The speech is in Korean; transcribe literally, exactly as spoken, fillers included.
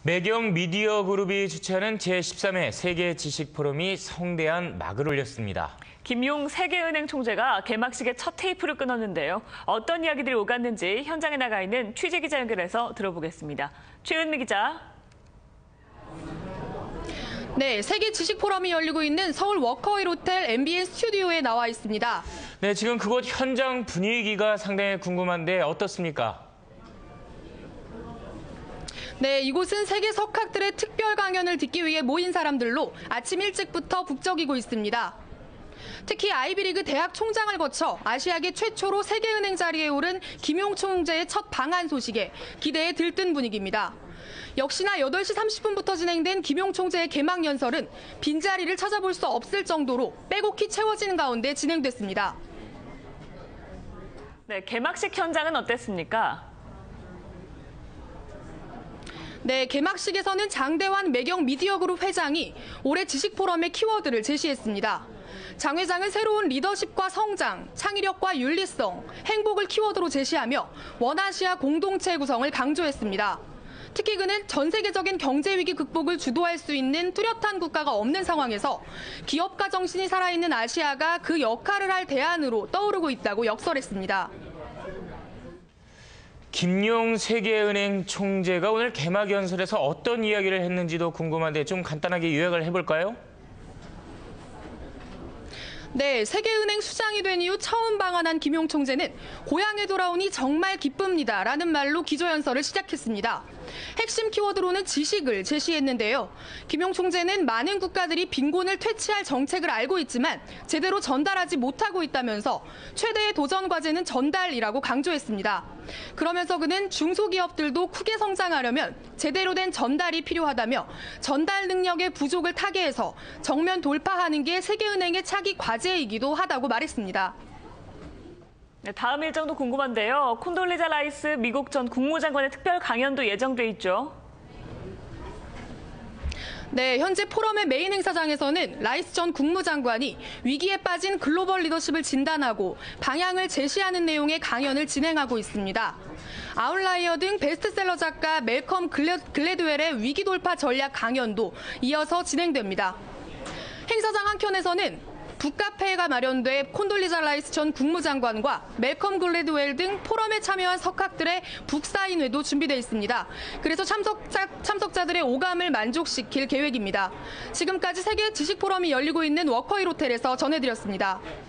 매경 미디어 그룹이 주최하는 제십삼 회 세계 지식 포럼이 성대한 막을 올렸습니다. 김용 세계은행 총재가 개막식에 첫 테이프를 끊었는데요. 어떤 이야기들이 오갔는지 현장에 나가 있는 취재기자 연결해서 들어보겠습니다. 최은미 기자. 네, 세계 지식 포럼이 열리고 있는 서울 워커힐 호텔 엠비엔 스튜디오에 나와 있습니다. 네, 지금 그곳 현장 분위기가 상당히 궁금한데 어떻습니까? 네, 이곳은 세계 석학들의 특별 강연을 듣기 위해 모인 사람들로 아침 일찍부터 북적이고 있습니다. 특히 아이비리그 대학 총장을 거쳐 아시아계 최초로 세계은행 자리에 오른 김용 총재의 첫 방한 소식에 기대에 들뜬 분위기입니다. 역시나 여덟 시 삼십 분부터 진행된 김용 총재의 개막 연설은 빈자리를 찾아볼 수 없을 정도로 빼곡히 채워지는 가운데 진행됐습니다. 네, 개막식 현장은 어땠습니까? 네, 개막식에서는 장대환 매경 미디어그룹 회장이 올해 지식포럼의 키워드를 제시했습니다. 장 회장은 새로운 리더십과 성장, 창의력과 윤리성, 행복을 키워드로 제시하며 원아시아 공동체 구성을 강조했습니다. 특히 그는 전 세계적인 경제 위기 극복을 주도할 수 있는 뚜렷한 국가가 없는 상황에서 기업가 정신이 살아있는 아시아가 그 역할을 할 대안으로 떠오르고 있다고 역설했습니다. 김용 세계은행 총재가 오늘 개막 연설에서 어떤 이야기를 했는지도 궁금한데 좀 간단하게 요약을 해볼까요? 네, 세계은행 수장이 된 이후 처음 방한한 김용 총재는 고향에 돌아오니 정말 기쁩니다라는 말로 기조연설을 시작했습니다. 핵심 키워드로는 지식을 제시했는데요. 김용 총재는 많은 국가들이 빈곤을 퇴치할 정책을 알고 있지만 제대로 전달하지 못하고 있다면서 최대의 도전 과제는 전달이라고 강조했습니다. 그러면서 그는 중소기업들도 크게 성장하려면 제대로 된 전달이 필요하다며 전달 능력의 부족을 타개해서 정면 돌파하는 게 세계은행의 차기 과제이기도 하다고 말했습니다. 네, 다음 일정도 궁금한데요. 콘돌리자 라이스 미국 전 국무장관의 특별 강연도 예정돼 있죠. 네, 현재 포럼의 메인 행사장에서는 라이스 전 국무장관이 위기에 빠진 글로벌 리더십을 진단하고 방향을 제시하는 내용의 강연을 진행하고 있습니다. 아웃라이어 등 베스트셀러 작가 멜컴 글래드웰의 위기 돌파 전략 강연도 이어서 진행됩니다. 행사장 한켠에서는 북카페가 마련돼 콘돌리자 라이스 전 국무장관과 멜컴 글래드웰 등 포럼에 참여한 석학들의 북사인회도 준비되어 있습니다. 그래서 참석자, 참석자들의 오감을 만족시킬 계획입니다. 지금까지 세계 지식 포럼이 열리고 있는 워커힐 호텔에서 전해드렸습니다.